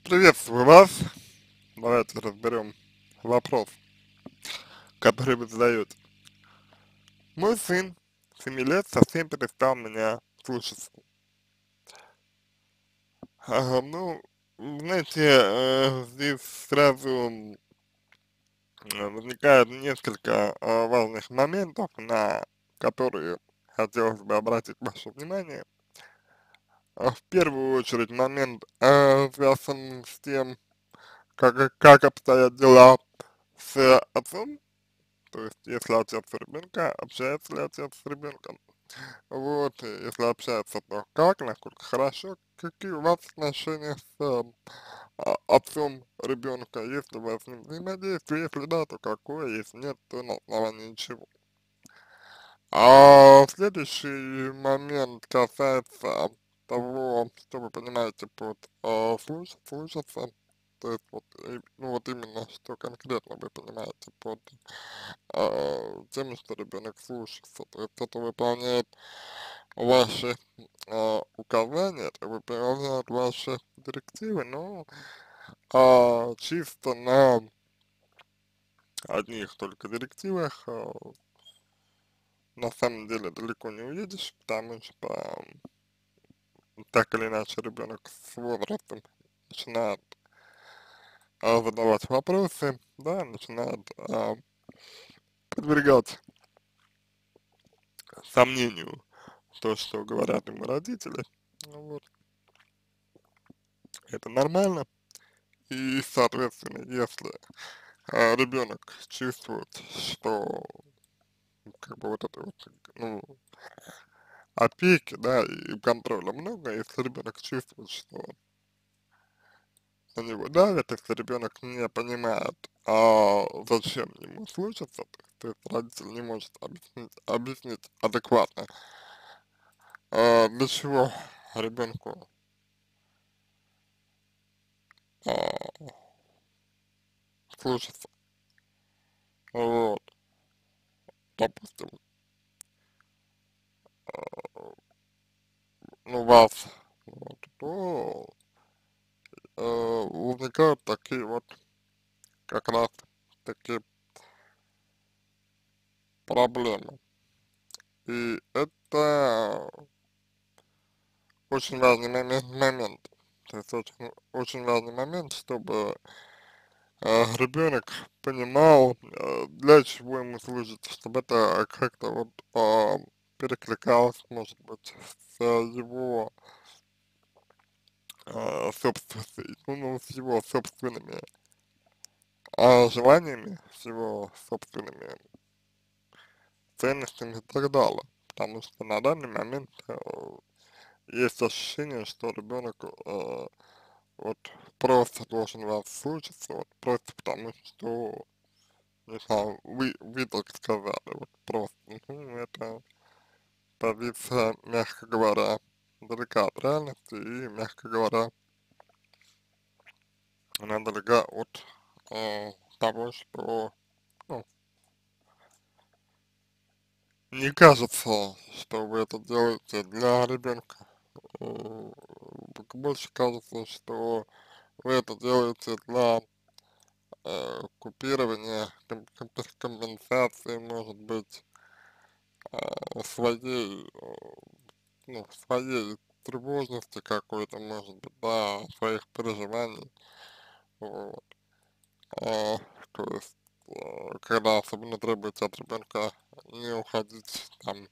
Приветствую вас. Давайте разберем вопрос, который вы задаете. Мой сын 7 лет совсем перестал меня слушаться. Ну, знаете, здесь сразу возникает несколько важных моментов, на которые хотелось бы обратить ваше внимание. В первую очередь момент связан с тем, как обстоят дела с отцом. То есть, если отец ребенка, общается ли отец с ребенком? Вот, и если общается, то как, насколько хорошо, какие у вас отношения с отцом ребенка, если у вас с ним взаимодействие, если да, то какое, если нет, то на основании чего. Следующий момент касается того, что вы понимаете под слушаться, то есть вот, ну вот именно, что конкретно вы понимаете под тем, что ребенок слушается, то есть это выполняет ваши указания, это выполняет ваши директивы, но чисто на одних только директивах на самом деле далеко не уедешь, потому что так или иначе ребенок с возрастом начинает задавать вопросы, да, начинает подвергать сомнению то, что говорят ему родители. Ну вот, это нормально. И, соответственно, если ребенок чувствует, что как бы вот это вот, ну, опеки, да, и контроля много, если ребенок чувствует, что на него давят, если ребенок не понимает, зачем ему слушаться, то есть родитель не может объяснить адекватно, для чего ребенку а, слушаться. Вот, допустим, ну, вас, вот, то возникают такие вот как раз такие проблемы. И это очень важный момент. То есть очень важный момент, чтобы ребенок понимал, для чего ему служит, чтобы это как-то вот перекликалось, может быть, с его с его собственными желаниями, с его собственными ценностями и так далее. Потому что на данный момент есть ощущение, что ребенок вот просто должен вас слушаться, вот просто потому что, не знаю, вы так сказали, вот просто, ну, это позиция, мягко говоря, далека от реальности и, мягко говоря, она далека от того, что, ну, не кажется, что вы это делаете для ребенка. Больше кажется, что вы это делаете для купирования, компенсации, может быть, своей, ну, своей тревожности какой-то, может быть, да, своих переживаний, вот. А, то есть, когда особенно требуется от ребенка не уходить там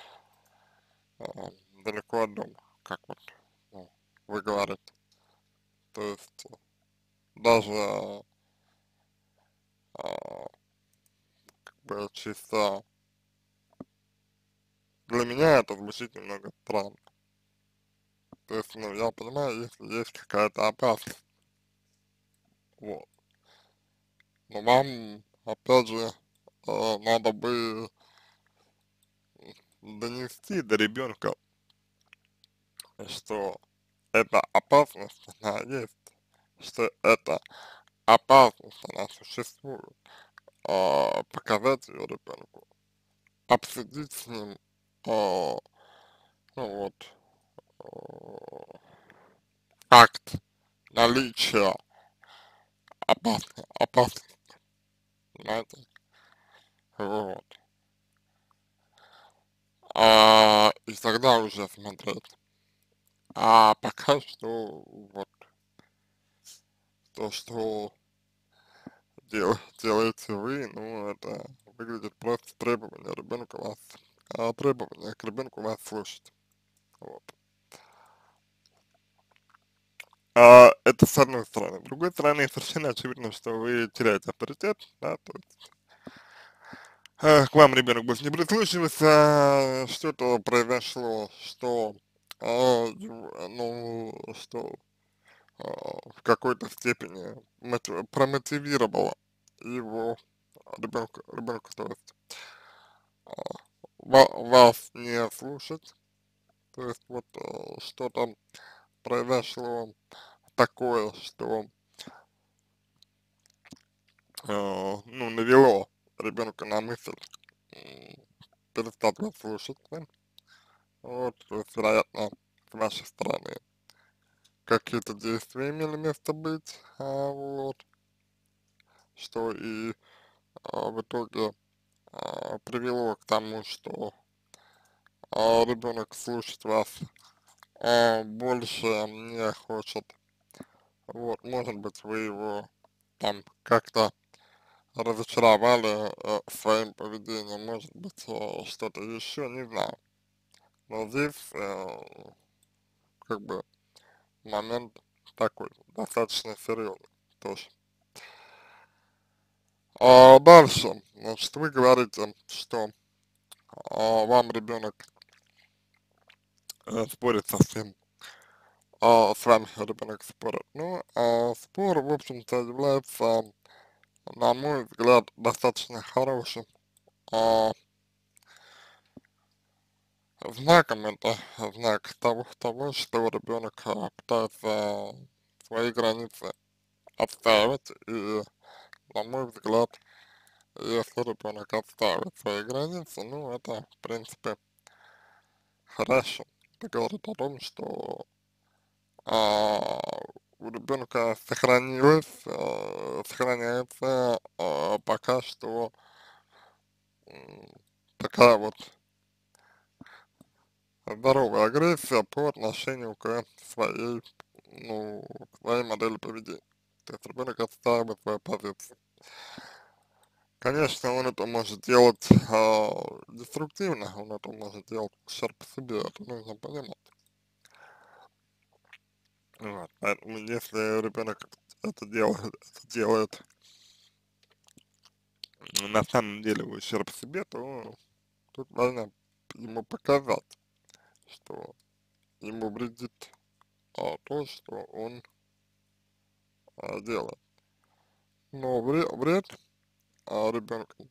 далеко от дома, как вот, ну, вы говорите. То есть, даже как бы чисто для меня это звучит немного странно. То есть, ну, я понимаю, если есть какая-то опасность, вот. Но вам, опять же, надо бы донести до ребенка, что эта опасность, она есть, что эта опасность, она существует. Показать ее ребенку, обсудить с ним, ну вот, факт наличие опасности, знаете, вот. И тогда уже смотреть. А пока что вот то, что делаете вы, ну, это выглядит просто требование ребенка вас, требование к ребенку вас слушать. Вот. Это с одной стороны. С другой стороны, совершенно очевидно, что вы теряете авторитет, да, то есть к вам ребенок больше не прислушивается, что-то произошло, что, ну, что в какой-то степени промотивировало его ребенка, то есть а, вас не слушать, то есть вот что-то произошло такое, что ну, навело ребенка на мысль м, перестать вас слушать, да? Вот, то есть, вероятно, с вашей стороны какие-то действия имели место быть, вот, что и в итоге привело к тому, что ребенок слушать вас больше не хочет. Вот, может быть, вы его там как-то разочаровали своим поведением, может быть, что-то еще, не знаю. Но здесь как бы момент такой, достаточно серьезный тоже. Дальше, значит, вы говорите, что вам ребенок спорит со всем, с вами ребенок спорит. Ну, спор, в общем-то, является, на мой взгляд, достаточно хорошим а, знаком. Это знак того, что ребенок пытается свои границы отстаивать. И, на мой взгляд, если ребенок отстаивает свои границы, ну, это, в принципе, хорошо. Это говорит о том, что а, у ребенка сохраняется пока что м, такая вот здоровая агрессия по отношению к своей, ну, к своей модели поведения. То есть ребенок отстаивает свою позицию. Конечно, он это может делать деструктивно, он это может делать в ущерб себе, это нужно понимать. Вот. Поэтому если ребенок это делает на самом деле в ущерб себе, то тут важно ему показать, что ему вредит то, что он делает. Но вред ребенка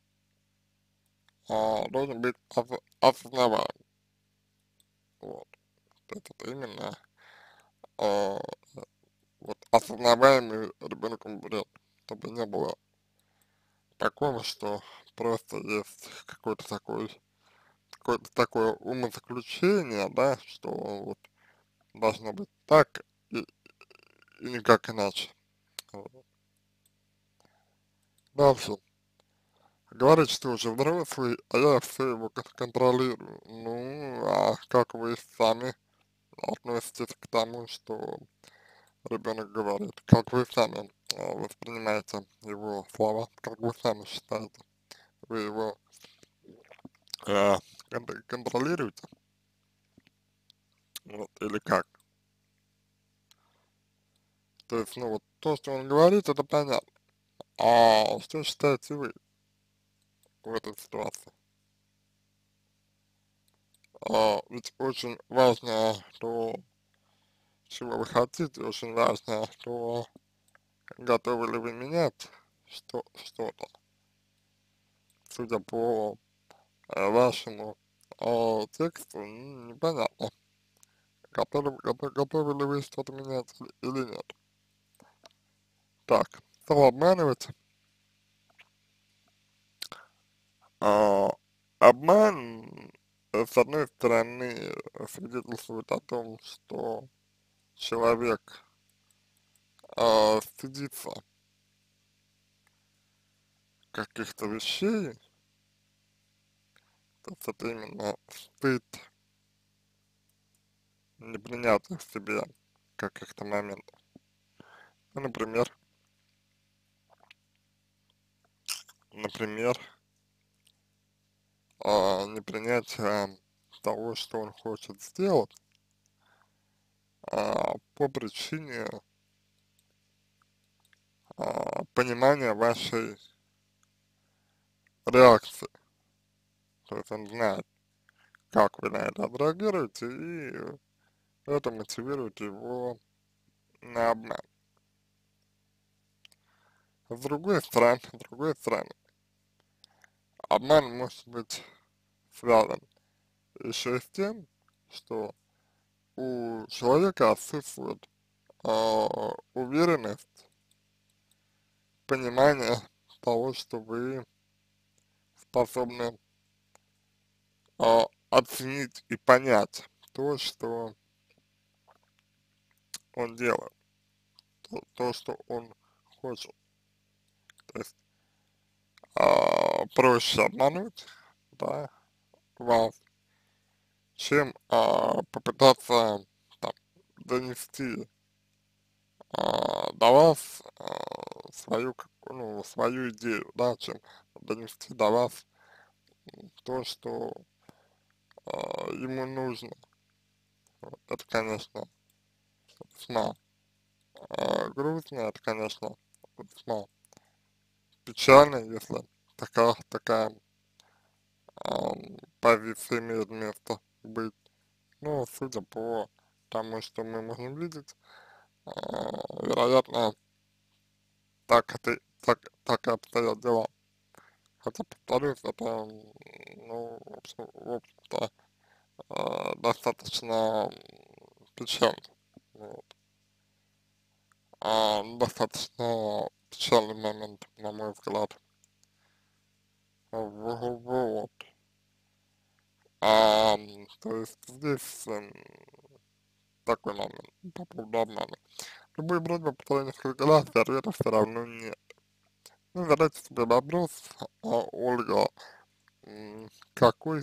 должен быть осознаваем. Вот. Это именно а, вот осознаваемый ребенком вред, чтобы не было такого, что просто есть какое-то такое умозаключение, да, что вот должно быть так и никак иначе. Вот. Дальше. Говорит, что уже взрослый, а я все его контролирую. Ну, а как вы сами относитесь к тому, что ребенок говорит? Как вы сами воспринимаете его слова? Как вы сами считаете? Вы его э, контролируете? Вот, или как? То есть, ну вот то, что он говорит, это понятно. А что считаете вы в этой ситуации? Ведь очень важно то, чего вы хотите, очень важно то, готовы ли вы менять что-то. Судя по вашему тексту, непонятно, готовы ли вы что-то менять или нет. Так, стал обманывать. А, обман, с одной стороны, свидетельствует о том, что человек стыдится каких-то вещей, то есть это именно стыд непринятых в себе каких-то моментов. Ну, например, непринятие того, что он хочет сделать, по причине понимания вашей реакции. То есть он знает, как вы на это отреагируете, и это мотивирует его на обман. С другой стороны, обман может быть связан еще и с тем, что у человека отсутствует уверенность, понимание того, что вы способны оценить и понять то, что он делает, то, что он хочет. То есть проще обмануть, да, вас, чем попытаться там, донести до вас свою идею, да, чем донести до вас то, что ему нужно. Вот. Это, конечно, весьма грустно, это, конечно, весьма печально, если такая позиция имеет место быть. Но судя по тому, что мы можем видеть, вероятно, так и обстоят дела. Хотя, повторюсь, это, ну, в общем-то, достаточно печально. Вот. Достаточно печальный момент, на мой взгляд. Вот. То есть здесь такой момент по поводу обмана. Любые просьбы повторяю несколько раз, и ответа все равно нет. Ну, задайте себе вопрос, Ольга, какой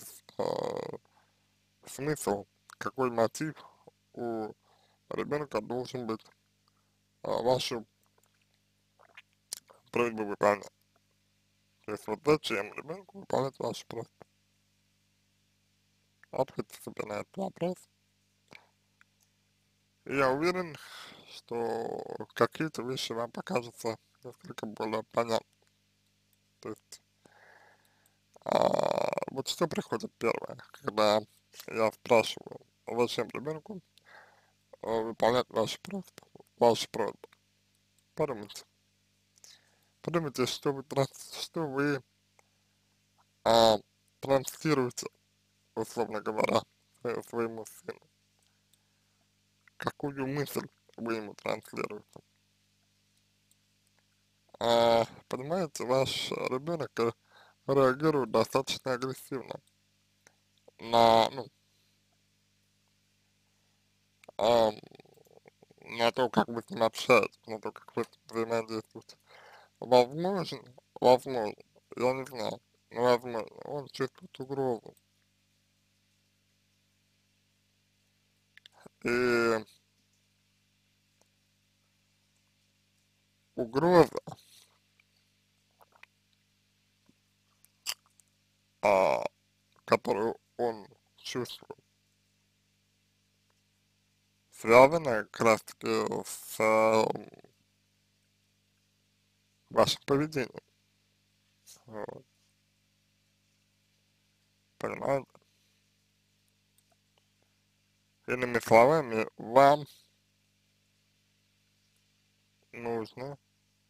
смысл, какой мотив у ребенка должен быть вашу просьбу выполнять? То есть вот зачем ребенку выполнять вашу просьбу? Ответьте себе на этот вопрос. И я уверен, что какие-то вещи вам покажутся несколько более понятны. То есть, вот что приходит первое, когда я спрашиваю, зачем ребенку выполнять ваши просьбы. Подумайте. Подумайте, что вы а, транслируете, условно говоря, своему сыну. Какую мысль вы ему транслируете. Понимаете, ваш ребенок реагирует достаточно агрессивно ну, а, на то, как вы с ним общаетесь, на то, как вы с ним взаимодействуете. Возможно, возможно, я не знаю, но возможно, он чувствует угрозу. И угроза, а, которую он чувствует, связана как раз таки с вашим поведением. Вот, понимаете? Иными словами, вам нужно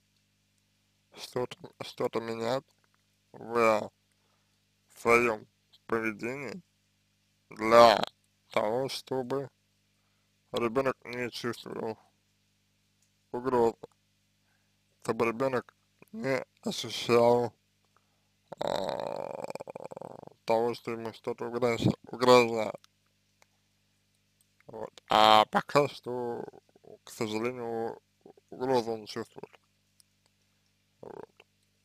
что-то менять в своем поведении для того, чтобы ребенок не чувствовал угрозу, чтобы ребенок не ощущал а, того, что ему что-то угрожает. Вот. А пока что, к сожалению, угрозу он чувствует. Вот.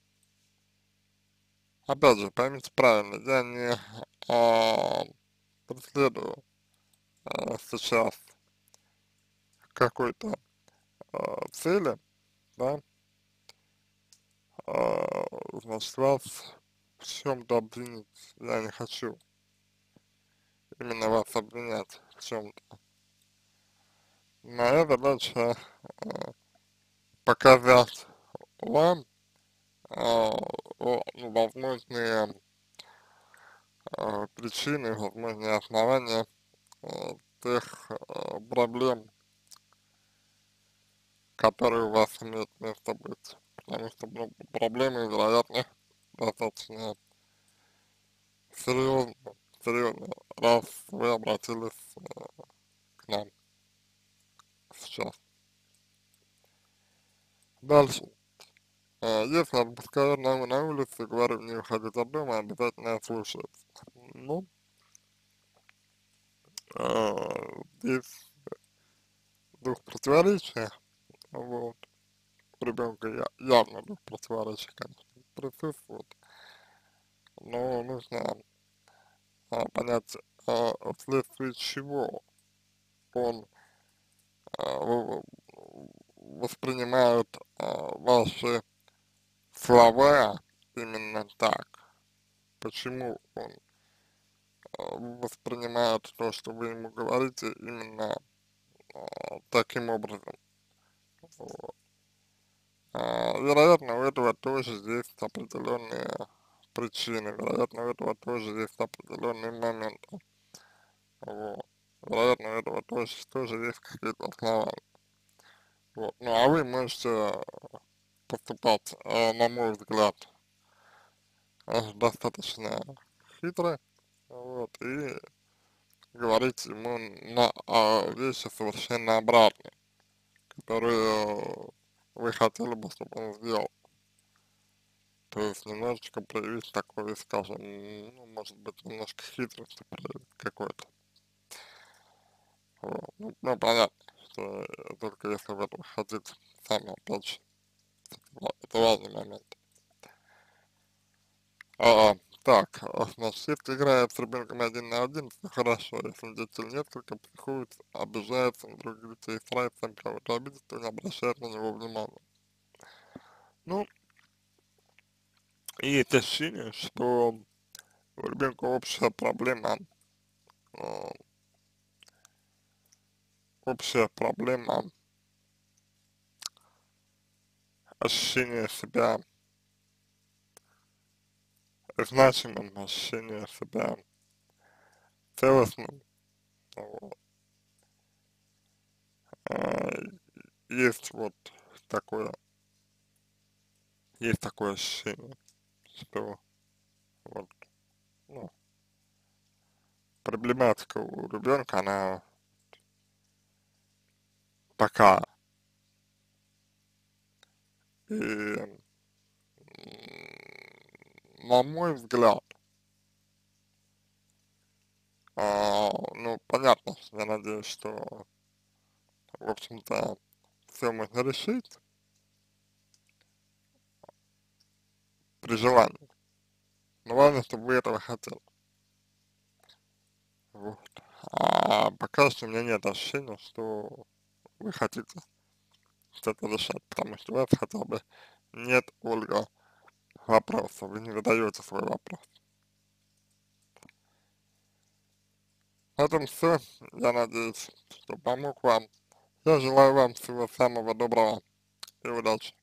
Опять же, поймите правильно, я не преследую сейчас какой-то цели, да, значит, вас в чем-то обвинить я не хочу, именно вас обвинять в чем-то. Моя задача показать вам ну, возможные причины, возможные основания тех проблем, которые у вас имеют место быть. Потому что ну, проблемы, вероятно, достаточно серьезно, серьезно, раз вы обратились к нам сейчас. Дальше. Если отпускаю на улице, говорю, не уходить от дома, обязательно слушаться. Ну, здесь дух противоречия, вот, у ребенка явно дух противоречия, конечно, присутствует, но нужно понять, вследствие чего он а, воспринимает ваши слова именно так, почему он воспринимает то, что вы ему говорите, именно таким образом. Вот. Вероятно, у этого тоже есть определенные причины, вероятно, у этого тоже есть определенные моменты. Вот. Вероятно, у этого тоже есть какие-то основания. Вот. Ну, а вы можете поступать, на мой взгляд, достаточно хитро, вот, и говорить ему вещи совершенно обратные, которые вы хотели бы, чтобы он сделал. То есть немножечко проявить такой, скажем, ну, может быть, немножко хитрости проявить какой-то. Вот. Ну, понятно, что только если вы этого хотите сами, опять же, это важный момент. Так, значит, если играет с ребенком один на один, все хорошо. Если детей несколько, психует, обижается на других детей, старается кого-то обидеть, то не обращает на него внимания. Ну, и есть ощущение, что у ребенка э, общая проблема ощущения себя значимым, ощущения себя целостным. Вот. А, есть вот такое, есть такое ощущение, что вот, ну, проблематика у ребенка, она такая. И на мой взгляд, ну, понятно, что я надеюсь, что, в общем-то, все можно решить при желании. Но важно, чтобы вы этого хотели. Вот. А пока что у меня нет ощущения, что вы хотите что-то решать, потому что у вас хотя бы нет, Ольга, вопроса, вы не задаете свой вопрос. На этом все. Я надеюсь, что помог вам. Я желаю вам всего самого доброго и удачи.